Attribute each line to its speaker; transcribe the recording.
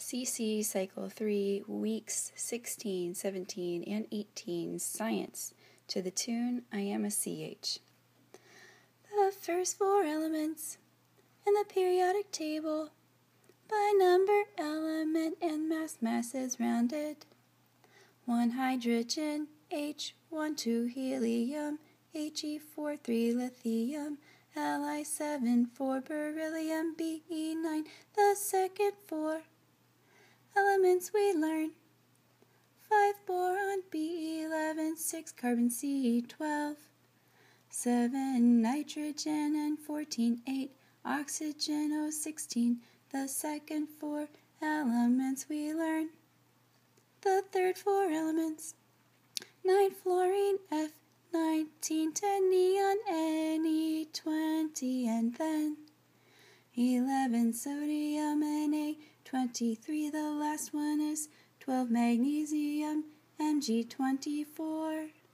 Speaker 1: CC Cycle 3, Weeks 16, 17, and 18, Science, to the tune I Am a CH. The first 4 elements in the periodic table, by number, element, and mass is rounded. 1 hydrogen, H, 1, 2 helium, He4, 3 lithium, Li7, 4 beryllium, Be9, the second 4 elements we learn. 5 boron, B11, 6 carbon, C12, 7 nitrogen, and 14, 8 oxygen, O16, the second 4 elements we learn. The third 4 elements, 9 fluorine F, 19, 10 neon Ne, 20, and then 11 sodium Na, 23, the last one is 12 magnesium Mg24.